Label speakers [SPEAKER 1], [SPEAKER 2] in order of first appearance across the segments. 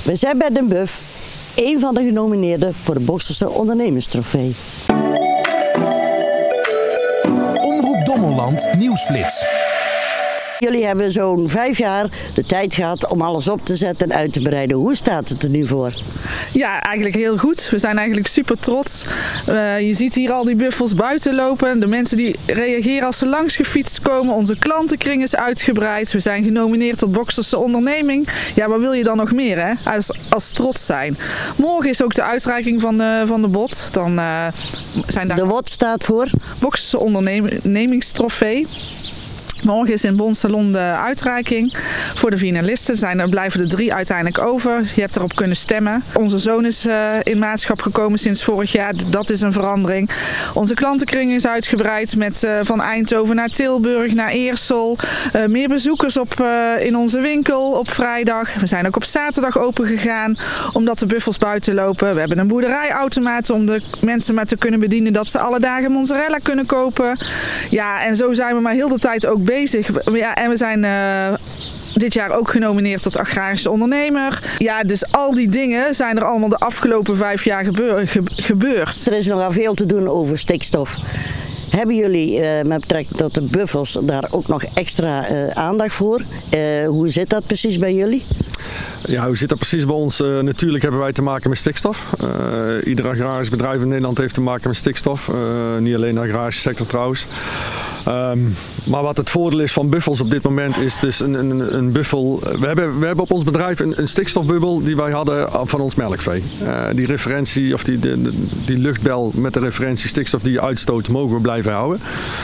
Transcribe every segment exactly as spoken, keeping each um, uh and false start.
[SPEAKER 1] We zijn bij Den Buff, een van de genomineerden voor de Bokselse Ondernemerstrofee.
[SPEAKER 2] Omroep Dommelland Nieuwsflits.
[SPEAKER 1] Jullie hebben zo'n vijf jaar de tijd gehad om alles op te zetten en uit te bereiden. Hoe staat het er nu voor?
[SPEAKER 3] Ja, eigenlijk heel goed. We zijn eigenlijk super trots. Uh, je ziet hier al die buffels buiten lopen. De mensen die reageren als ze langs gefietst komen. Onze klantenkring is uitgebreid. We zijn genomineerd tot Bokselse Onderneming. Ja, wat wil je dan nog meer, hè? Als, als trots zijn. Morgen is ook de uitreiking van de, van de bod. Dan, uh, zijn daar...
[SPEAKER 1] De wat staat voor?
[SPEAKER 3] Bokselse Ondernemingstrofee. Morgen is in Bonsalon de uitreiking voor de finalisten. Zijn er blijven er drie uiteindelijk over. Je hebt erop kunnen stemmen. Onze zoon is uh, in maatschap gekomen sinds vorig jaar. Dat is een verandering. Onze klantenkring is uitgebreid met uh, van Eindhoven naar Tilburg, naar Eersel. Uh, meer bezoekers op, uh, in onze winkel op vrijdag. We zijn ook op zaterdag open gegaan omdat de buffels buiten lopen. We hebben een boerderijautomaat om de mensen maar te kunnen bedienen dat ze alle dagen mozzarella kunnen kopen. Ja, en zo zijn we maar heel de tijd ook bezig. Ja, en we zijn uh, dit jaar ook genomineerd tot agrarische ondernemer. Ja, dus al die dingen zijn er allemaal de afgelopen vijf jaar gebeur, ge, gebeurd.
[SPEAKER 1] Er is nogal veel te doen over stikstof. Hebben jullie uh, met betrekking tot de buffels daar ook nog extra uh, aandacht voor? Uh, hoe zit dat precies bij jullie?
[SPEAKER 4] Ja, hoe zit dat precies bij ons? Uh, natuurlijk hebben wij te maken met stikstof. Uh, ieder agrarisch bedrijf in Nederland heeft te maken met stikstof. Uh, niet alleen de agrarische sector trouwens. Um, maar wat het voordeel is van buffels op dit moment is dus een, een, een buffel. We hebben, we hebben op ons bedrijf een, een stikstofbubbel die wij hadden van ons melkvee. Uh, die referentie of die, die, die luchtbel met de referentie stikstof die je uitstoot mogen we blijven houden.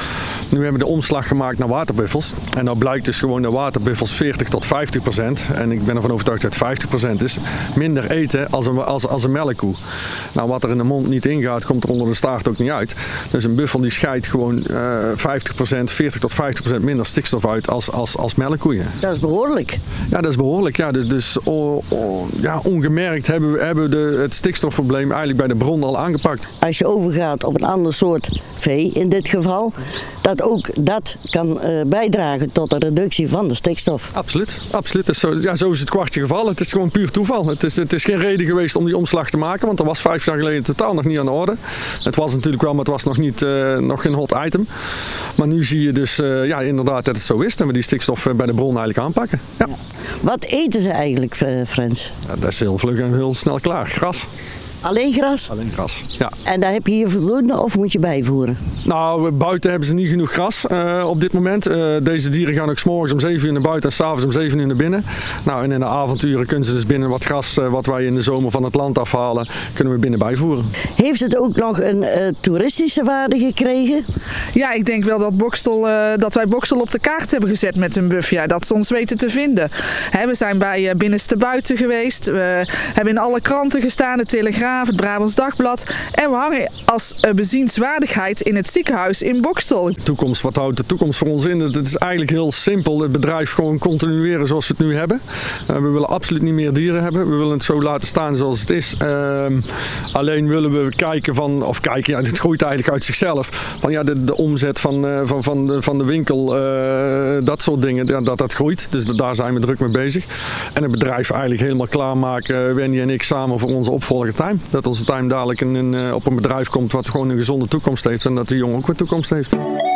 [SPEAKER 4] Nu hebben we de omslag gemaakt naar waterbuffels. En nou blijkt dus gewoon dat waterbuffels veertig tot vijftig procent. En ik ben ervan overtuigd dat het vijftig procent is. Minder eten als een, als, als een melkkoe. Nou, wat er in de mond niet ingaat, komt er onder de staart ook niet uit. Dus een buffel die scheidt gewoon uh, vijftig procent, veertig tot vijftig procent minder stikstof uit als, als, als melkkoeien.
[SPEAKER 1] Dat is behoorlijk.
[SPEAKER 4] Ja, dat is behoorlijk. Ja, dus dus oh, oh, ja, ongemerkt hebben we, hebben we de, het stikstofprobleem eigenlijk bij de bron al aangepakt.
[SPEAKER 1] Als je overgaat op een ander soort vee in dit geval, dat ook dat kan uh, bijdragen tot de reductie van de stikstof.
[SPEAKER 4] Absoluut, absoluut. Dus zo, ja, zo is het kwartje gevallen. Het is gewoon puur toeval. Het is, het is geen reden geweest om die omslag te maken, want dat was vijf jaar geleden totaal nog niet aan de orde. Het was natuurlijk wel, maar het was nog, niet, uh, nog geen hot item. Maar nu zie je dus uh, ja, inderdaad dat het zo is en we die stikstof bij de bron eigenlijk aanpakken. Ja.
[SPEAKER 1] Ja. Wat eten ze eigenlijk, Frans?
[SPEAKER 4] Ja, dat is heel vlug en heel snel klaar. Gras.
[SPEAKER 1] Alleen gras?
[SPEAKER 4] Alleen gras, ja.
[SPEAKER 1] En daar heb je hier voldoende of moet je bijvoeren?
[SPEAKER 4] Nou, buiten hebben ze niet genoeg gras uh, op dit moment. Uh, deze dieren gaan ook 's morgens om zeven uur naar buiten en 's avonds om zeven uur naar binnen. Nou, en in de avonturen kunnen ze dus binnen wat gras uh, wat wij in de zomer van het land afhalen, kunnen we binnen bijvoeren.
[SPEAKER 1] Heeft het ook nog een uh, toeristische waarde gekregen?
[SPEAKER 3] Ja, ik denk wel dat, Bokstel, uh, dat wij Bokstel op de kaart hebben gezet met een buff. Ja, dat ze ons weten te vinden. He, we zijn bij uh, Binnenste Buiten geweest. We hebben in alle kranten gestaan, de Telegraaf, het Brabants Dagblad. En we hangen als uh, bezienswaardigheid in het ziekenhuis in Bokstel.
[SPEAKER 4] Toekomst, wat houdt de toekomst voor ons in? Het is eigenlijk heel simpel. Het bedrijf gewoon continueren zoals we het nu hebben. Uh, we willen absoluut niet meer dieren hebben. We willen het zo laten staan zoals het is. Uh, alleen willen we kijken van, of kijken, ja, het groeit eigenlijk uit zichzelf. Van ja, de, de omzet van, uh, van, van, de, van de winkel, uh, dat soort dingen, ja, dat dat groeit. Dus daar zijn we druk mee bezig. En het bedrijf eigenlijk helemaal klaarmaken, Wendy en ik samen voor onze opvolger Time. Dat onze Time dadelijk in een, uh, op een bedrijf komt wat gewoon een gezonde toekomst heeft en dat de jongen ook een toekomst heeft.